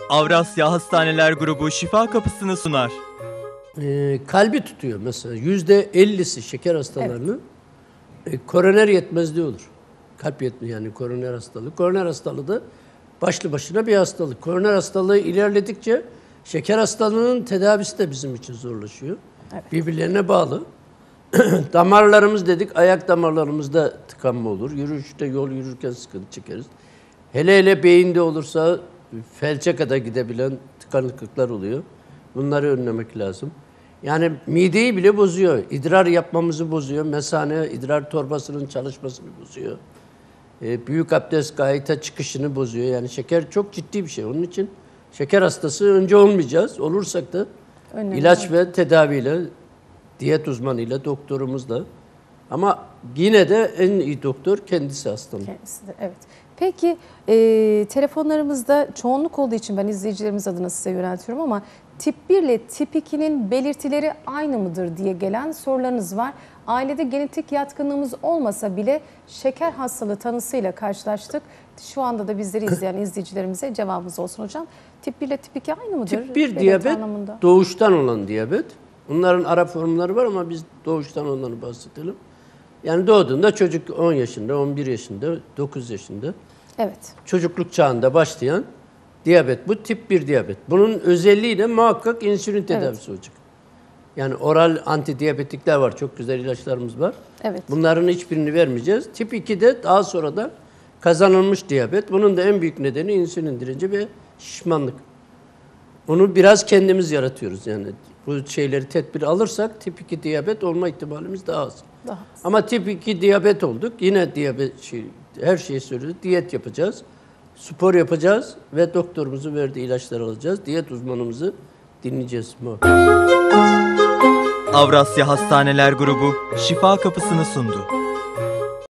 Avrasya Hastaneler Grubu şifa kapısını sunar. Kalbi tutuyor mesela. %50'si şeker hastalarının koroner yetmezliği olur. Kalp yetmiyor yani koroner hastalığı. Koroner hastalığı da başlı başına bir hastalık. Koroner hastalığı ilerledikçe şeker hastalığının tedavisi de bizim için zorlaşıyor. Evet. Birbirlerine bağlı. Damarlarımız dedik, ayak damarlarımızda tıkanma olur. Yürüyüşte, yol yürürken sıkıntı çekeriz. Hele hele beyinde olursa felce kadar gidebilen tıkanıklıklar oluyor. Bunları önlemek lazım. Yani mideyi bile bozuyor. İdrar yapmamızı bozuyor. Mesane, idrar torbasının çalışmasını bozuyor. Büyük abdest, gayta çıkışını bozuyor. Yani şeker çok ciddi bir şey. Onun için şeker hastası önce olmayacağız. Olursak da ilaç ve tedaviyle, diyet uzmanıyla, doktorumuzla. Ama yine de en iyi doktor kendisi hastanın. Kendisi de, evet. Peki telefonlarımızda çoğunluk olduğu için ben izleyicilerimiz adına size yöneltiyorum ama tip 1 ile tip 2'nin belirtileri aynı mıdır diye gelen sorularınız var. Ailede genetik yatkınlığımız olmasa bile şeker hastalığı tanısıyla karşılaştık. Şu anda da bizleri izleyen izleyicilerimize cevabımız olsun hocam. Tip 1 ile tip 2 aynı mıdır? Tip 1 diyabet doğuştan olan diyabet. Bunların ara formları var ama biz doğuştan olanları bahsedelim. Yani doğduğunda çocuk 10 yaşında, 11 yaşında, 9 yaşında. Evet. Çocukluk çağında başlayan diyabet. Bu tip 1 diyabet. Bunun özelliği de muhakkak insülin tedavisi olacak. Yani oral antidiyabetikler var. Çok güzel ilaçlarımız var. Evet. Bunların hiçbirini vermeyeceğiz. Tip 2'de daha sonra da kazanılmış diyabet. Bunun da en büyük nedeni insülin direnci ve şişmanlık. Onu biraz kendimiz yaratıyoruz yani. Bu şeyleri tedbir alırsak tip 2 diyabet olma ihtimalimiz daha az. Ama tip 2 diyabet olduk. Yine diyabet her şeyi söylüyoruz. Diyet yapacağız. Spor yapacağız ve doktorumuzun verdiği ilaçları alacağız. Diyet uzmanımızı dinleyeceğiz. Avrasya Hastaneler Grubu şifa kapısını sundu.